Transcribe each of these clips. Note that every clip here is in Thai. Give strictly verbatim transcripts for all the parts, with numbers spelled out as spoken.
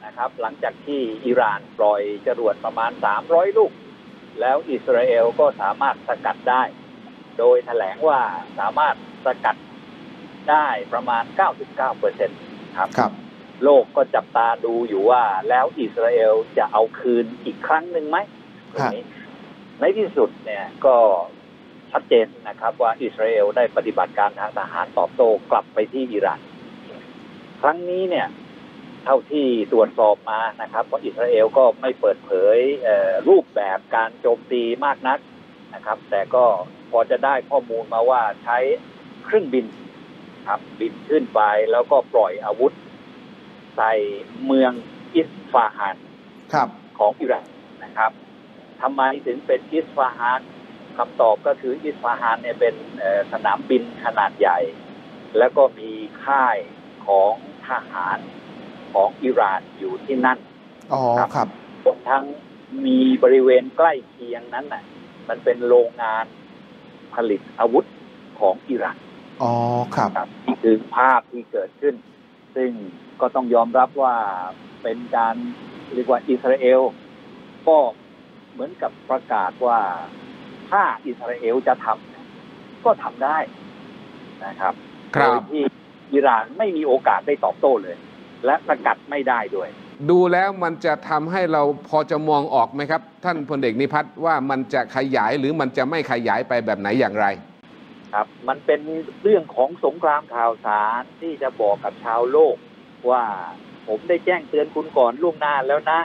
นะครับหลังจากที่อิหร่านปล่อยจรวดประมาณสามร้อยลูกแล้วอิสราเอลก็สามารถสกัดได้โดยแถลงว่าสามารถสกัดได้ประมาณ เก้าสิบเก้าเปอร์เซ็นต์ ครับครับโลกก็จับตาดูอยู่ว่าแล้วอิสราเอลจะเอาคืนอีกครั้งหนึ่งไหมตรงนี้ในที่สุดเนี่ยก็ชัดเจนนะครับว่าอิสราเอลได้ปฏิบัติการทางทหารตอบโต้กลับไปที่อิหร่านครั้งนี้เนี่ยเท่าที่ตรวจสอบมานะครับว่าอิสราเอลก็ไม่เปิดเผยรูปแบบการโจมตีมากนักนะครับแต่ก็พอจะได้ข้อมูลมาว่าใช้เครื่องบินครับบินขึ้นไปแล้วก็ปล่อยอาวุธใส่เมืองอิสฟาฮานของอิหร่านนะครับทำไมถึงเป็นอิสฟาฮานคำตอบก็คืออิสฟาฮานเนี่ยเป็นสนามบินขนาดใหญ่แล้วก็มีค่ายของทหารของอิหร่านอยู่ที่นั่นอ๋อครับทั้งมีบริเวณใกล้เคียงนั้นน่ะมันเป็นโรงงานผลิตอาวุธของอิหร่านอ๋อครับนี่คือภาพที่เกิดขึ้นซึ่งก็ต้องยอมรับว่าเป็นการเรียกว่าอิสราเอลก็เหมือนกับประกาศว่าถ้าอิสราเอลจะทำก็ทำได้นะครับโดยที่อิหร่านไม่มีโอกาสได้ตอบโต้เลยและสกัดไม่ได้ด้วยดูแล้วมันจะทำให้เราพอจะมองออกไหมครับท่านพลเอกนิพัฒน์ว่ามันจะขยายหรือมันจะไม่ขยายไปแบบไหนอย่างไรครับมันเป็นเรื่องของสงครามข่าวสารที่จะบอกกับชาวโลกว่าผมได้แจ้งเตือนคุณก่อนล่วงหน้าแล้วนะ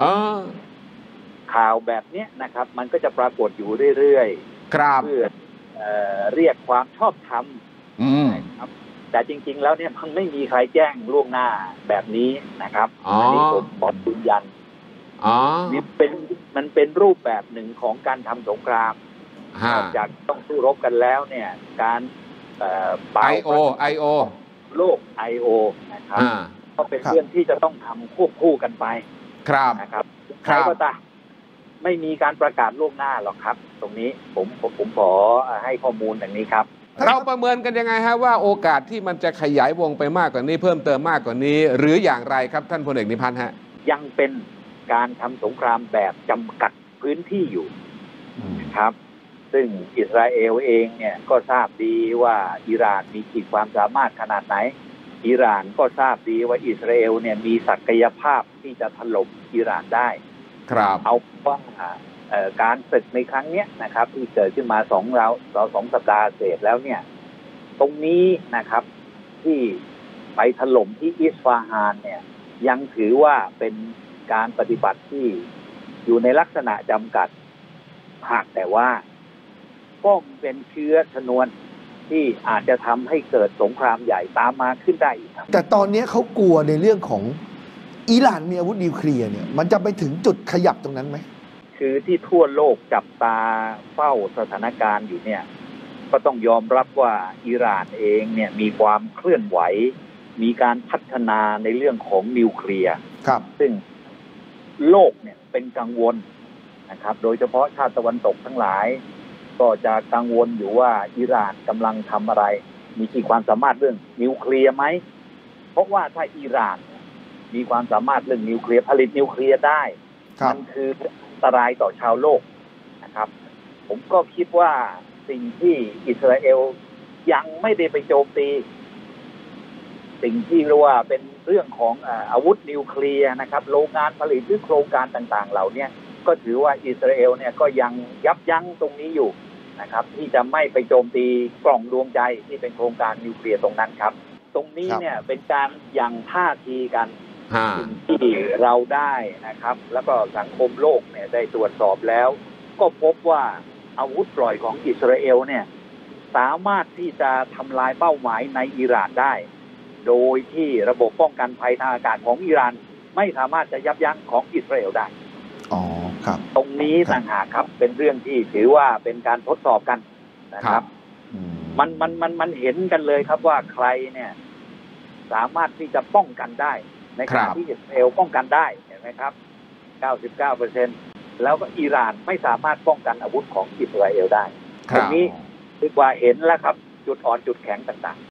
ข่าวแบบนี้นะครับมันก็จะปรากฏอยู่เรื่อยๆเพื่อเอ่อเรียกความชอบธรรมนะครับแต่จริงๆแล้วเนี่ยมันไม่มีใครแจ้งล่วงหน้าแบบนี้นะครับอันนี้ผมขอยืนยันนี่เป็นมันเป็นรูปแบบหนึ่งของการทำสงครามนอกจากต้องสู้รบกันแล้วเนี่ยการไอโอไอโอโลก ไอ โอ นะครับก็เป็นเรื่องที่จะต้องทำควบคู่กันไปครับนะครับใครก็ตามไม่มีการประกาศล่วงหน้าหรอกครับตรงนี้ผมผมผมขอให้ข้อมูลอย่างนี้ครับเราประเมินกันยังไงฮะว่าโอกาสที่มันจะขยายวงไปมากกว่านี้เพิ่มเติมมากกว่านี้หรืออย่างไรครับท่านพลเอกนิพัฒน์ฮะยังเป็นการทำสงครามแบบจำกัดพื้นที่อยู่ครับซึ่งอิสราเอลเองเนี่ยก็ทราบดีว่าอิหร่านมีขีดความสามารถขนาดไหนอิหร่านก็ทราบดีว่าอิสราเอลเนี่ยมีศักยภาพที่จะถล่มอิหร่านได้ครับเอาว่าการศึกในครั้งนี้นะครับที่เกิดขึ้นมาสองเราเราสองสัปดาห์เศษแล้วเนี่ยตรงนี้นะครับที่ไปถล่มที่อิสฟาฮานเนี่ยยังถือว่าเป็นการปฏิบัติที่อยู่ในลักษณะจำกัดหากแต่ว่าก็เป็นเชื้อชนวนที่อาจจะทำให้เกิดสงครามใหญ่ตามมาขึ้นได้อีกครับแต่ตอนนี้เขากลัวในเรื่องของอิหร่านมีอาวุธนิวเคลียร์เนี่ยมันจะไปถึงจุดขยับตรงนั้นไหมคือที่ทั่วโลกจับตาเฝ้าสถานการณ์อยู่เนี่ยก็ต้องยอมรับว่าอิหร่านเองเนี่ยมีความเคลื่อนไหวมีการพัฒนาในเรื่องของนิวเคลียร์ครับซึ่งโลกเนี่ยเป็นกังวลนะครับโดยเฉพาะชาติตะวันตกทั้งหลายก็จะกังวลอยู่ว่าอิหร่านกำลังทำอะไรมีขีดความสามารถเรื่องนิวเคลียร์ไหมเพราะว่าถ้าอิหร่านมีความสามารถเรื่องนิวเคลียร์ผลิตนิวเคลียร์ได้มันคืออันตรายต่อชาวโลกนะครับผมก็คิดว่าสิ่งที่อิสราเอลยังไม่ได้ไปโจมตีสิ่งที่เรียกว่าเป็นเรื่องของอาวุธนิวเคลียร์นะครับโรงงานผลิตหรือโครงการต่างๆเหล่านี้ก็ถือว่าอิสราเอลเนี่ยก็ยังยับยั้งตรงนี้อยู่นะครับที่จะไม่ไปโจมตีกล่องดวงใจที่เป็นโครงการนิวเคลียร์ตรงนั้นครับตรงนี้เนี่ยเป็นการยังท่าทีกันที่เราได้นะครับแล้วก็สังคมโลกเนี่ยได้ตรวจสอบแล้วก็พบว่าอาวุธปล่อยของอิสราเอลเนี่ยสามารถที่จะทำลายเป้าหมายในอิหร่านได้โดยที่ระบบป้องกันภัยทางอากาศของอิหร่านไม่สามารถจะยับยั้งของอิสราเอลได้อ๋อครับตรงนี้ต่างหากครับเป็นเรื่องที่ถือว่าเป็นการทดสอบกันนะครับมันมันมันมันเห็นกันเลยครับว่าใครเนี่ยสามารถที่จะป้องกันได้ในขณะที่อิสราเอลป้องกันได้เห็นไหมครับ เก้าสิบเก้าเปอร์เซ็นต์ แล้วก็อิหร่านไม่สามารถป้องกันอาวุธของอิสราเอลได้ตรงนี้คือว่าเห็นแล้วครับจุดอ่อนจุดแข็งต่างๆ